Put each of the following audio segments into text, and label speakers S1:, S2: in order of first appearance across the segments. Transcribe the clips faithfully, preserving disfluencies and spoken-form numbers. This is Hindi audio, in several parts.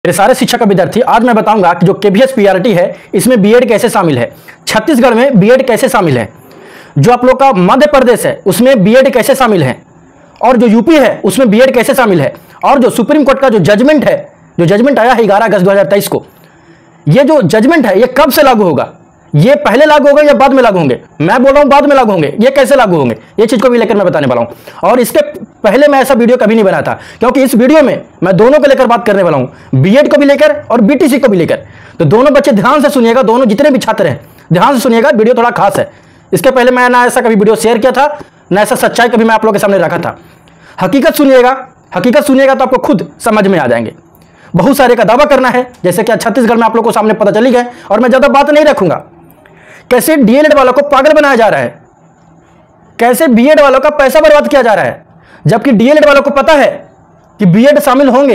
S1: मेरे सारे शिक्षक का विद्यार्थी, आज मैं बताऊंगा कि जो केवीएस पीआरटी है इसमें बीएड कैसे शामिल है, छत्तीसगढ़ में बीएड कैसे शामिल है, जो आप लोग का मध्य प्रदेश है उसमें बीएड कैसे शामिल है, और जो यूपी है उसमें बीएड कैसे शामिल है, और जो सुप्रीम कोर्ट का जो जजमेंट है, जो जजमेंट आया है ग्यारह अगस्त दो हज़ार तेईस को, ये जो जजमेंट है ये कब से लागू होगा, ये पहले लागू होगा या बाद में लागू होंगे। मैं बोल रहा हूं बाद में लागू होंगे, ये कैसे लागू होंगे ये चीज को भी लेकर मैं बताने वाला हूं। और इसके पहले मैं ऐसा वीडियो कभी नहीं बनाया था, क्योंकि इस वीडियो में मैं दोनों को लेकर बात करने वाला हूं, बीएड को भी लेकर और बीटीसी को भी लेकर। तो दोनों बच्चे ध्यान से सुनिएगा, दोनों जितने भी छात्र हैं ध्यान से सुनिएगा, वीडियो थोड़ा खास है। इसके पहले मैं ना ऐसा कभी वीडियो शेयर किया था, ना ऐसा सच्चाई कभी मैं आप लोगों के सामने रखा था। हकीकत सुनिएगा, हकीकत सुनिएगा तो आपको खुद समझ में आ जाएंगे। बहुत सारे का दावा करना है, जैसे कि छत्तीसगढ़ में आप लोगों को सामने पता चली गए, और मैं ज्यादा बात नहीं रखूंगा। कैसे डीएलएड वालों को पागल बनाया जा रहा है, कैसे बीएड वालों का पैसा बर्बाद किया जा रहा है, जबकि डीएलएड वालों को पता है कि बीएड शामिल होंगे,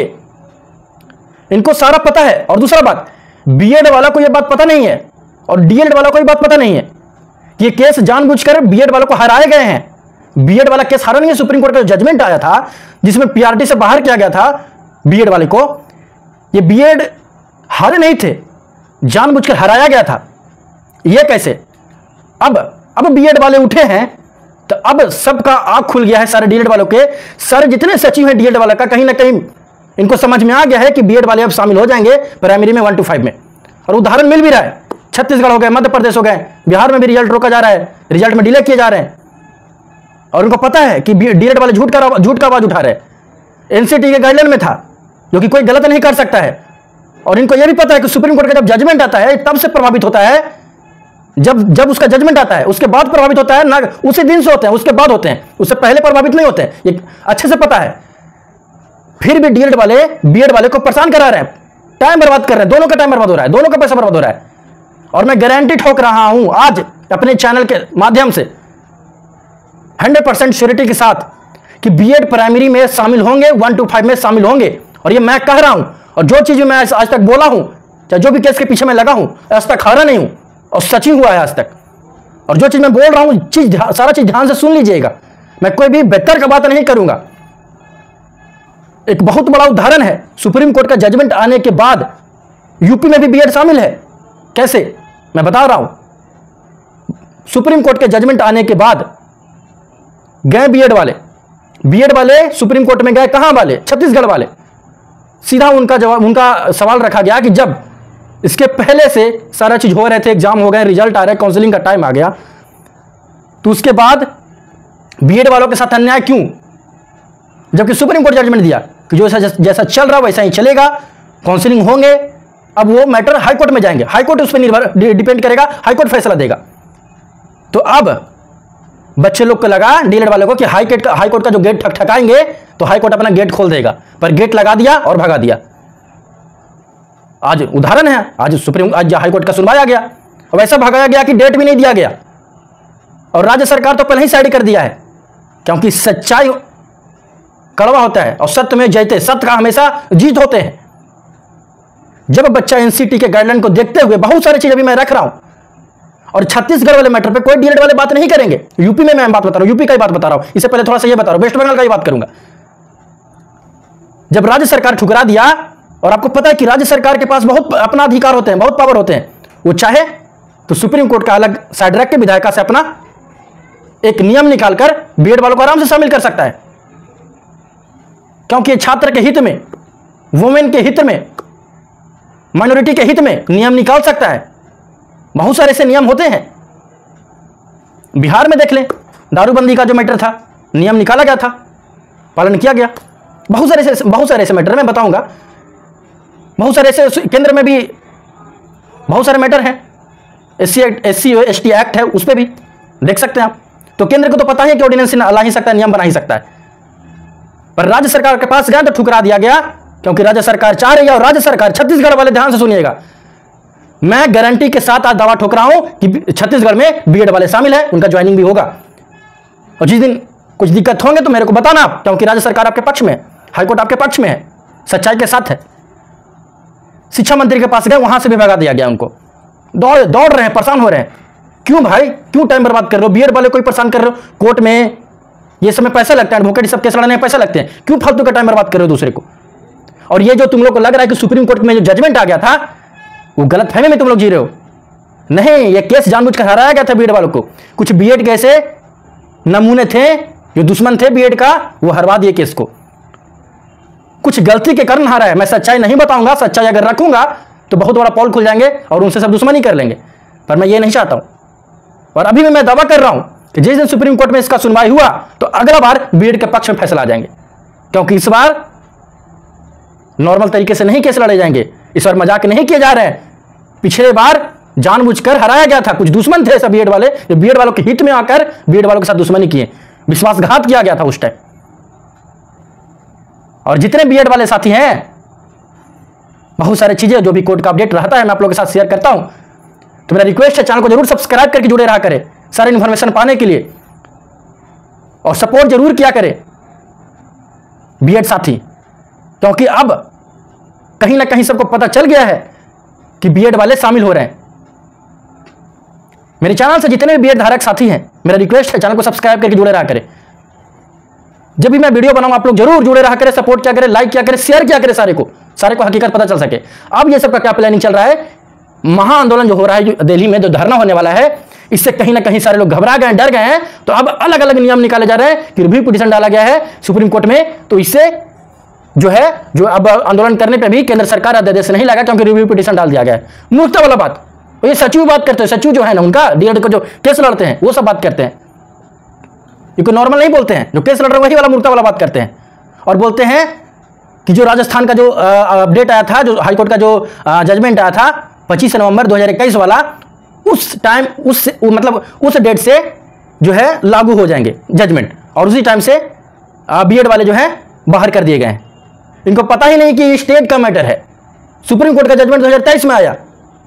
S1: इनको सारा पता है। और दूसरा बात, बीएड वालों को यह बात पता नहीं है और डीएलएड वालों को यह बात पता नहीं है कि ये केस जानबूझकर बीएड वालों को हराए गए हैं। बीएड वाला केस हारा नहीं है। सुप्रीम कोर्ट का जजमेंट आया था जिसमें पीआरटी से बाहर किया गया था बीएड वाले को, ये बीएड हारे नहीं थे, जानबूझकर हराया गया था। ये कैसे? अब अब बीएड वाले उठे हैं तो अब सबका आंख खुल गया है, सारे डीएड वालों के, सारे जितने सचिव हैं डीएड वाला का, कहीं ना कहीं इनको समझ में आ गया है कि बीएड वाले अब शामिल हो जाएंगे प्राइमरी में वन टू फाइव में। और उदाहरण मिल भी रहा है, छत्तीसगढ़ हो गए, मध्य प्रदेश हो गए, बिहार में भी रिजल्ट रोका जा रहा है, रिजल्ट में डिले किए जा रहे हैं। और उनको पता है कि डीएड वाले झूठ का झूठ का आवाज उठा रहे हैं। एनसीटी के गाइडलाइन में था जो कि कोई गलत नहीं कर सकता है, और इनको यह भी पता है कि सुप्रीम कोर्ट का जब जजमेंट आता है तब से प्रभावित होता है, जब जब उसका जजमेंट आता है उसके बाद प्रभावित होता है, ना उसी दिन से होते हैं, उसके बाद होते हैं, उससे पहले प्रभावित नहीं होते हैं, ये अच्छे से पता है। फिर भी डीएड वाले बीएड वाले को परेशान करा रहे हैं, टाइम बर्बाद कर रहे हैं, दोनों का टाइम बर्बाद हो रहा है, दोनों का पैसा बर्बाद हो रहा है। और मैं गारंटी ठोक रहा हूं आज अपने चैनल के माध्यम से हंड्रेड परसेंट श्योरिटी के साथ कि बीएड प्राइमरी में शामिल होंगे, वन टू फाइव में शामिल होंगे। और ये मैं कह रहा हूं, और जो चीज मैं आज तक बोला हूं, चाहे जो भी केस के पीछे मैं लगा हूं, आज तक हारा नहीं हूं और सच ही हुआ है आज तक। और जो चीज मैं बोल रहा हूं चीज सारा चीज ध्यान से सुन लीजिएगा, मैं कोई भी बेहतर का बात नहीं करूंगा। एक बहुत बड़ा उदाहरण है, सुप्रीम कोर्ट का जजमेंट आने के बाद यूपी में भी बीएड शामिल है। कैसे? मैं बता रहा हूं। सुप्रीम कोर्ट के जजमेंट आने के बाद गए बीएड वाले, बीएड वाले सुप्रीम कोर्ट में गए, कहां वाले? छत्तीसगढ़ वाले। सीधा उनका जवाब, उनका सवाल रखा गया कि जब इसके पहले से सारा चीज हो रहे थे, एग्जाम हो गए, रिजल्ट आ रहे, काउंसलिंग का टाइम आ गया, तो उसके बाद बीएड वालों के साथ अन्याय क्यों? जबकि सुप्रीम कोर्ट जजमेंट दिया कि जो जैसा चल रहा वैसा ही चलेगा, काउंसलिंग होंगे। अब वो मैटर हाई कोर्ट में जाएंगे, हाई कोर्ट उस पर निर्भर डिपेंड करेगा, हाई कोर्ट फैसला देगा। तो अब बच्चे लोग को लगा, डीएलएड वालों को, कि हाई कोर्ट का हाई कोर्ट का जो गेट ठकठकाएंगे तो हाई कोर्ट अपना गेट खोल देगा, पर गेट लगा दिया और भगा दिया। आज उदाहरण है, आज सुप्रीम आज हाई कोर्ट का सुनवाई आ गया, और वैसा भगाया गया कि डेट भी नहीं दिया गया। और राज्य सरकार तो पहले ही साइड कर दिया है, क्योंकि सच्चाई कड़वा होता है और सत्य में जयते, सत्य का हमेशा जीत होते हैं। जब बच्चा एनसीटी के गाइडलाइन को देखते हुए, बहुत सारी चीज अभी मैं रख रहा हूं, और छत्तीसगढ़ वाले मैटर पे कोई डीएलएड वाले बात नहीं करेंगे। यूपी में मैं बात बता रहा हूं, यूपी का ही बात बता रहा हूं। इससे पहले थोड़ा सा ये बता रहा हूं, वेस्ट बंगाल का ही बात करूंगा। जब राज्य सरकार ठुकरा दिया, और आपको पता है कि राज्य सरकार के पास बहुत अपना अधिकार होते हैं, बहुत पावर होते हैं, वो चाहे तो सुप्रीम कोर्ट का अलग साइड रख के विधायिका से अपना एक नियम निकालकर बीएड वालों को आराम से शामिल कर सकता है, क्योंकि छात्र के हित में, वुमेन के हित में, माइनॉरिटी के हित में नियम निकाल सकता है। बहुत सारे ऐसे नियम होते हैं। बिहार में देख लें, दारूबंदी का जो मैटर था, नियम निकाला गया था, पालन किया गया। बहुत सारे ऐसे बहुत सारे ऐसे मैटर मैं बताऊंगा, बहुत सारे ऐसे केंद्र में भी बहुत सारे मैटर हैं। S C S C S T act है, उस पर भी देख सकते हैं आप। तो केंद्र को तो पता है कि ऑर्डिनेंस ला ही सकता है, नियम बना ही सकता है, पर राज्य सरकार के पास गया तो ठुकरा दिया गया, क्योंकि राज्य सरकार चाह रही है। और राज्य सरकार, छत्तीसगढ़ वाले ध्यान से सुनिएगा, मैं गारंटी के साथ आज दावा ठोक रहा हूं कि छत्तीसगढ़ में बीएड वाले शामिल है, उनका ज्वाइनिंग भी होगा। और जिस दिन कुछ दिक्कत होंगे तो मेरे को बताना आप, क्योंकि राज्य सरकार आपके पक्ष में है, हाईकोर्ट आपके पक्ष में है, सच्चाई के साथ है। शिक्षा मंत्री के पास गए, वहां से भी भगा दिया गया उनको। दौड़ दौड़ रहे हैं, परेशान हो रहे हैं। क्यों भाई, क्यों टाइम बर्बाद कर रहे हो? बीएड वाले कोई परेशान कर रहे हो? कोर्ट में ये समय पैसा लगता है, एडवोकेट सब केस लड़ने में पैसा लगते हैं, क्यों फालतू का टाइम बर्बाद कर रहे हो दूसरे को? और ये जो तुम लोग को लग रहा है कि सुप्रीम कोर्ट में जो जजमेंट आ गया था वो गलत फहमी में तुम लोग जी रहे हो। नहीं, ये केस जानबूझकर हराया गया था बीएड वालों को। कुछ बीएड के ऐसे नमूने थे जो दुश्मन थे बीएड का, वो हरवा दिए केस को। कुछ गलती के कारण हारा है। मैं सच्चाई नहीं बताऊंगा, सच्चाई अगर रखूंगा तो बहुत बड़ा पॉल खुल जाएंगे और उनसे सब दुश्मनी कर लेंगे, पर मैं ये नहीं चाहता हूं। और अभी भी मैं दावा कर रहा हूं कि जिस दिन सुप्रीम कोर्ट में इसका सुनवाई हुआ तो अगला बार बीएड के पक्ष में फैसला आ जाएंगे, क्योंकि इस बार नॉर्मल तरीके से नहीं केस लड़े जाएंगे, इस बार मजाक नहीं किए जा रहे हैं। पिछले बार जानबूझकर हराया गया था, कुछ दुश्मन थे सब बीएड वाले जो बीएड वालों के हित में आकर बीएड वालों के साथ दुश्मनी किए, विश्वासघात किया गया था उस टाइम। और जितने बीएड वाले साथी हैं, बहुत सारी चीजें जो भी कोर्ट का अपडेट रहता है मैं आप लोगों के साथ शेयर करता हूं, तो मेरा रिक्वेस्ट है चैनल को जरूर सब्सक्राइब करके जुड़े रहा करें सारी इन्फॉर्मेशन पाने के लिए, और सपोर्ट जरूर किया करें बीएड साथी, क्योंकि अब कहीं ना कहीं सबको पता चल गया है कि बीएड वाले शामिल हो रहे हैं। मेरे चैनल से जितने भी बीएड धारक साथी हैं, मेरा रिक्वेस्ट है चैनल को सब्सक्राइब करके जुड़े रहा करें। जब भी मैं वीडियो बनाऊंगा आप लोग जरूर जुड़े रहा करें, सपोर्ट किया करें, लाइक किया करें, शेयर किया करें, सारे को सारे को हकीकत पता चल सके। अब ये सब का क्या प्लानिंग चल रहा है, महाआंदोलन जो हो रहा है जो दिल्ली में जो धरना होने वाला है, इससे कहीं ना कहीं सारे लोग घबरा गए, डर गए हैं। तो अब अलग अलग नियम निकाले जा रहे हैं कि रिव्यू पिटीशन डाला गया है सुप्रीम कोर्ट में, तो इससे जो है जो अब आंदोलन करने पर भी केंद्र सरकार अध्यादेश नहीं लगा, क्योंकि रिव्यू पिटीशन डाल दिया गया है। मूर्खता वाला बात, ये सचिव बात करते हैं, सचिव जो है ना उनका डीएड को जो केस लड़ते हैं वो सब बात करते हैं, ये कोई नॉर्मल नहीं बोलते हैं। जो केस लड़ रहे वही वाला मूर्खता वाला बात करते हैं, और बोलते हैं कि जो राजस्थान का जो अपडेट आया था, जो हाईकोर्ट का जो जजमेंट आया था पच्चीस नवंबर दो हज़ार इक्कीस वाला, उस टाइम उस मतलब उस डेट से जो है लागू हो जाएंगे जजमेंट, और उसी टाइम से बीएड वाले जो हैं बाहर कर दिए गए हैं। इनको पता ही नहीं कि स्टेट का मैटर है, सुप्रीम कोर्ट का जजमेंट दो हज़ार तेईस में आया।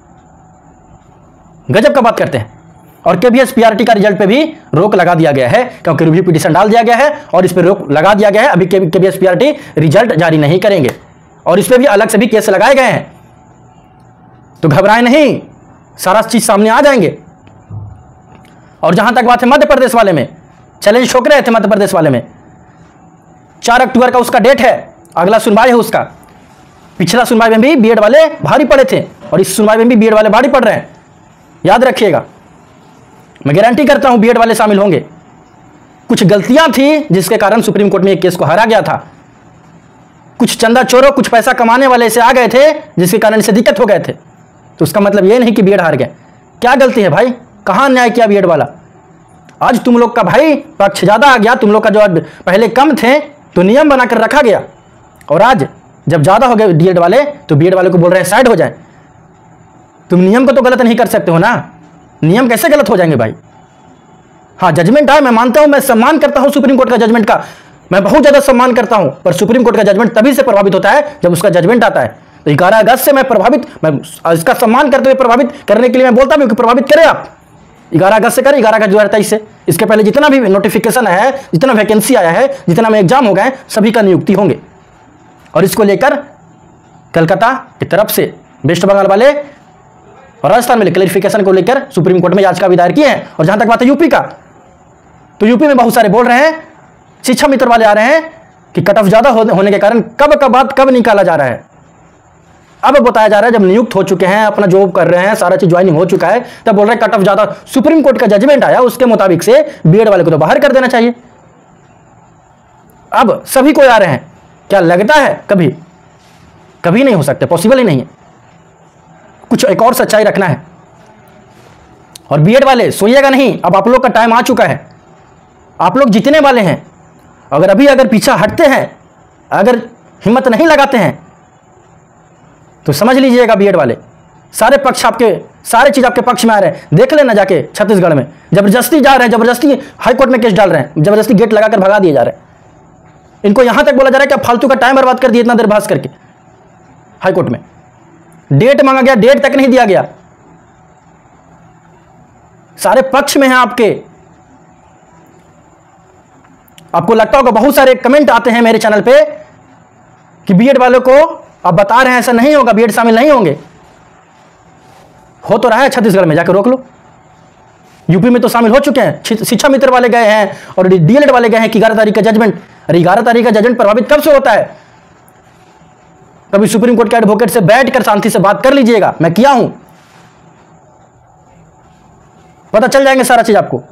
S1: गजब का बात करते हैं। और केवीएस पीआरटी का रिजल्ट पे भी रोक लगा दिया गया है, क्योंकि रिव्यू पिटीशन डाल दिया गया है और इस पे रोक लगा दिया गया है। अभी केवीएस पीआरटी रिजल्ट जारी नहीं करेंगे, और इस पे भी अलग से भी केस लगाए गए हैं। तो घबराएं नहीं, सारा चीज सामने आ जाएंगे। और जहां तक बात है मध्य प्रदेश वाले में, चैलेंज ठोक रहे थे मध्य प्रदेश वाले में, चार अक्टूबर का उसका डेट है, अगला सुनवाई है उसका। पिछला सुनवाई में भी बीएड वाले भारी पड़े थे और इस सुनवाई में भी बीएड वाले भारी पड़ रहे हैं, याद रखिएगा। मैं गारंटी करता हूं बीएड वाले शामिल होंगे। कुछ गलतियां थी जिसके कारण सुप्रीम कोर्ट में एक केस को हारा गया था। कुछ चंदा चोरों, कुछ पैसा कमाने वाले ऐसे आ गए थे जिसके कारण इसे दिक्कत हो गए थे। तो उसका मतलब ये नहीं कि बीएड हार गए। क्या गलती है भाई, कहां अन्याय किया बीएड वाला? आज तुम लोग का भाई पक्ष ज्यादा आ गया, तुम लोग का जो पहले कम थे तो नियम बनाकर रखा गया, और आज जब ज्यादा हो गए बीएड वाले तो बीएड वाले को बोल रहे हैं साइड हो जाए। तुम नियम को तो गलत नहीं कर सकते हो ना, नियम कैसे गलत हो जाएंगे भाई? हाँ, जजमेंट आए, मैं मानता हूं, मैं सम्मान करता हूं सुप्रीम कोर्ट का जजमेंट का, मैं बहुत ज्यादा सम्मान करता हूं, पर सुप्रीम कोर्ट का जजमेंट तभी से प्रभावित होता है जब उसका जजमेंट आता है। तो ग्यारह अगस्त से मैं प्रभावित, मैं इसका सम्मान करते हुए प्रभावित करने के लिए मैं बोलता हूं कि प्रभावित करें आप। ग्यारह अगस्त से करें, ग्यारह अगस्त दो हजार तेईस से। इसके पहले जितना भी नोटिफिकेशन है, जितना वैकेंसी आया है, जितना में एग्जाम हो गए, सभी का नियुक्ति होंगे। और इसको लेकर कलकत्ता की तरफ से वेस्ट बंगाल वाले और राजस्थान में क्लैरिफिकेशन को लेकर सुप्रीम कोर्ट में याचिका भी दायर की है। और जहां तक बात है यूपी का, तो यूपी में बहुत सारे बोल रहे हैं, शिक्षा मित्र वाले आ रहे हैं कि कट ऑफ ज्यादा होने के कारण कब का बात कब निकाला जा रहा है। अब बताया जा रहा है जब नियुक्त हो चुके हैं, अपना जॉब कर रहे हैं, सारा चीज ज्वाइनिंग हो चुका है, तब बोल रहे हैं कट ऑफ ज्यादा। सुप्रीम कोर्ट का जजमेंट आया, उसके मुताबिक से बीएड वाले को तो बाहर कर देना चाहिए। अब सभी को आ रहे हैं, क्या लगता है कभी कभी नहीं हो सकते, पॉसिबल ही नहीं है। कुछ एक और सच्चाई रखना है। और बीएड वाले सोइएगा नहीं, अब आप लोग का टाइम आ चुका है। आप लोग जीतने वाले हैं। अगर अभी अगर पीछा हटते हैं, अगर हिम्मत नहीं लगाते हैं, तो समझ लीजिएगा बीएड वाले सारे पक्ष आपके, सारे चीज आपके पक्ष में आ रहे हैं। देख लेना जाके छत्तीसगढ़ में जबरदस्ती जा रहे हैं, जबरदस्ती हाईकोर्ट में केस डाल रहे हैं, जबरदस्ती गेट लगाकर भगा दिए जा रहे हैं। इनको यहां तक बोला जा रहा है कि आप फालतू का टाइम बर्बाद कर दिए इतना देर बहस करके। हाईकोर्ट में डेट मांगा गया, डेट तक नहीं दिया गया। सारे पक्ष में हैं आपके। आपको लगता होगा, बहुत सारे कमेंट आते हैं मेरे चैनल पे कि बीएड वालों को आप बता रहे हैं ऐसा नहीं होगा, बीएड शामिल नहीं होंगे। हो तो रहा है छत्तीसगढ़ में, जाकर रोक लो। यूपी में तो शामिल हो चुके हैं, शिक्षा मित्र वाले गए हैं और डीएलएड वाले गए हैं कि ग्यारह तारीख का जजमेंट। अरे ग्यारह तारीख का जजमेंट प्रभावित कब से होता है? कभी सुप्रीम कोर्ट के एडवोकेट से बैठकर शांति से बात कर लीजिएगा, मैं किया हूं, पता चल जाएंगे सारा चीज आपको।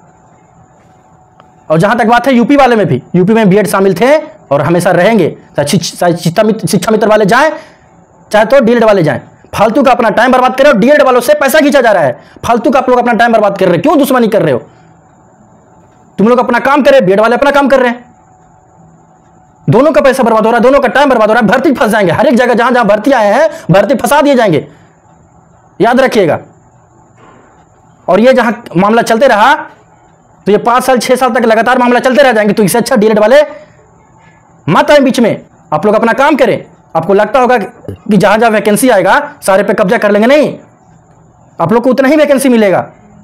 S1: और जहां तक बात है यूपी वाले में भी, यूपी में बीएड शामिल थे और हमेशा रहेंगे, चाहे शिक्षा मित्र वाले जाएं चाहे तो डीएड वाले जाएं। फालतू का अपना टाइम बर्बाद कर रहे हो, डीएड वालों से पैसा खींचा जा रहा है, फालतू का आप लोग अपना टाइम बर्बाद कर रहे हो। क्यों दुश्मनी कर रहे हो? तुम लोग अपना काम करे, बीएड वाले अपना काम कर रहे हैं, दोनों का पैसा बर्बाद हो रहा है, दोनों का टाइम बर्बाद हो रहा है। भर्ती फंस जाएंगे, हर एक जगह जहां जहां भर्ती आए हैं भर्ती फंसा दिए जाएंगे, याद रखिएगा। और ये जहां मामला चलते रहा तो ये पांच साल छह साल तक लगातार मामला चलते रह जाएंगे। तो इससे अच्छा डीएड वाले मत आए बीच में, आप लोग अपना काम करें। आपको लगता होगा कि जहां जहां वैकेंसी आएगा सारे पे कब्जा कर लेंगे, नहीं, आप लोग को उतना ही वैकेंसी मिलेगा।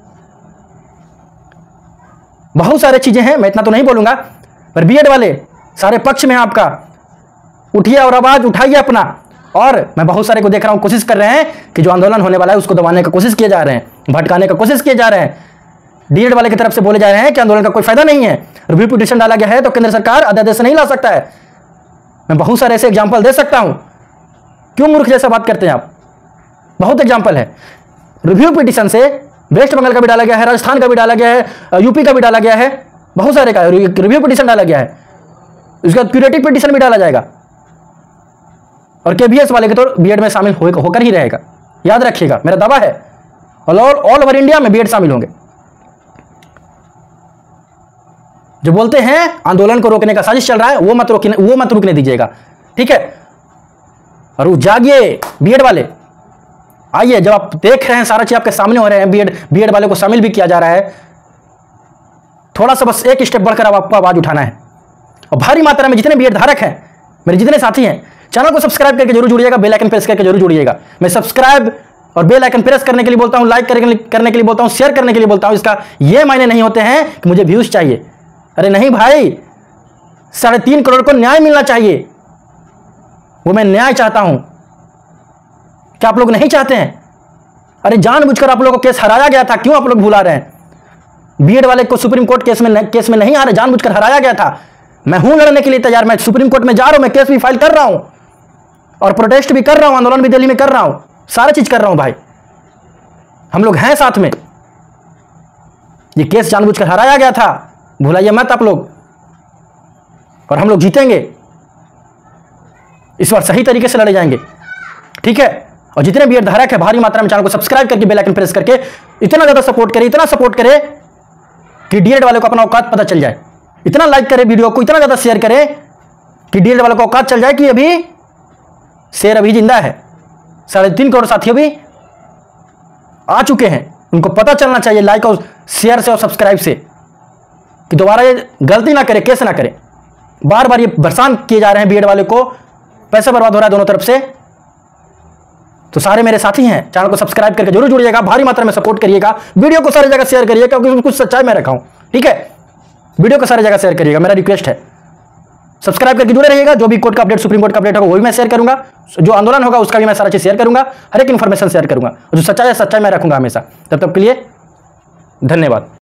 S1: बहुत सारे चीजें हैं, मैं इतना तो नहीं बोलूंगा, पर बीएड वाले सारे पक्ष में आपका, उठिए और आवाज उठाइए अपना। और मैं बहुत सारे को देख रहा हूं कोशिश कर रहे हैं कि जो आंदोलन होने वाला है उसको दबाने का कोशिश किए जा रहे हैं, भटकाने का कोशिश किए जा रहे हैं। डीएड वाले की तरफ से बोले जा रहे हैं कि आंदोलन का कोई फायदा नहीं है, रिव्यू पिटीशन डाला गया है तो केंद्र सरकार अध्यादेश नहीं ला सकता है। मैं बहुत सारे ऐसे एग्जाम्पल दे सकता हूं, क्यों मूर्ख जैसा बात करते हैं आप? बहुत एग्जाम्पल है। रिव्यू पिटीशन से वेस्ट बंगाल का भी डाला गया है, राजस्थान का भी डाला गया है, यूपी का भी डाला गया है, बहुत सारे का रिव्यू पिटीशन डाला गया है। उसके बाद क्यूरेटिव पिटीशन भी डाला जाएगा। और केबीएस वाले के तो बीएड में शामिल हो, होकर ही रहेगा, याद रखिएगा, मेरा दावा है। ऑल ऑल ओवर इंडिया में बीएड शामिल होंगे। जो बोलते हैं आंदोलन को रोकने का साजिश चल रहा है, वो मत रोकने वो मत रुकने दीजिएगा, ठीक है? और वो जागिए बीएड वाले, आइए। जब आप देख रहे हैं सारा चीज आपके सामने हो रहे हैं, बीएड बीएड वाले को शामिल भी किया जा रहा है, थोड़ा सा बस एक स्टेप बढ़कर आपको आवाज उठाना है। और भारी मात्रा में जितने बीएड धारक हैं, मेरे जितने साथी हैं, चैनल को सब्सक्राइब करके जरूर जुड़िएगा, बेल आइकन प्रेस करके जरूर जुड़िएगा। मैं सब्सक्राइब और बेल आइकन प्रेस करने के लिए बोलता हूं, लाइक करने के लिए बोलता हूं, शेयर करने के लिए बोलता हूं। इसका ये मायने नहीं होते हैं कि मुझे व्यूज चाहिए, अरे नहीं भाई, साढ़े तीन करोड़ को न्याय मिलना चाहिए, वो मैं न्याय चाहता हूं। क्या आप लोग नहीं चाहते हैं? अरे जानबूझकर आप लोगों को केस हराया गया था, क्यों आप लोग भुला रहे हैं? बीएड वाले को सुप्रीम कोर्ट केस में केस में नहीं आ रहे, जानबूझकर हराया गया था। मैं हूं लड़ने के लिए तैयार, मैं सुप्रीम कोर्ट में जा रहा हूं, मैं केस भी फाइल कर रहा हूं और प्रोटेस्ट भी कर रहा हूं, आंदोलन भी दिल्ली में कर रहा हूं, सारा चीज कर रहा हूं भाई। हम लोग हैं साथ में। ये केस जानबूझकर हराया गया था, भुलाइए मत आप लोग। और हम लोग जीतेंगे, इस बार सही तरीके से लड़े जाएंगे, ठीक है? और जितने बीएड धारक है भारी मात्रा में चैनल को सब्सक्राइब करके बेल आइकन प्रेस करके इतना ज्यादा सपोर्ट करे, इतना सपोर्ट करे कि डीएड वाले को अपना औकात पता चल जाए। इतना लाइक करे वीडियो को, इतना ज्यादा शेयर करे कि डीएड वाले को औकात चल जाए कि अभी शेर अभी जिंदा है। साढ़े तीन करोड़ साथी अभी आ चुके हैं, उनको पता चलना चाहिए लाइक और शेयर से और सब्सक्राइब से, कि दोबारा ये गलती ना करे, केस ना करे। बार बार ये परेशान किए जा रहे हैं बीएड वाले को, पैसा बर्बाद हो रहा है दोनों तरफ से। तो सारे मेरे साथी हैं, चैनल को सब्सक्राइब करके जरूर जुड़िएगा, भारी मात्रा में सपोर्ट करिएगा, वीडियो को सारी जगह शेयर करिएगा, क्योंकि कुछ सच्चाई मैं रखा हूं, ठीक है? वीडियो को सारी जगह शेयर करिएगा, मेरा रिक्वेस्ट है। सब्सक्राइब करके जुड़े रहिएगा, जो भी कोर्ट का अपडेट, सुप्रीम कोर्ट का अपडेट होगा वो भी मैं शेयर करूंगा, जो आंदोलन होगा उसका भी मैं सारा चीज शेयर करूंगा, हर एक इन्फॉर्मेशन शेयर करूंगा, जो सच्चाई है सच्चाई मैं रखूंगा हमेशा। तब तक के लिए धन्यवाद।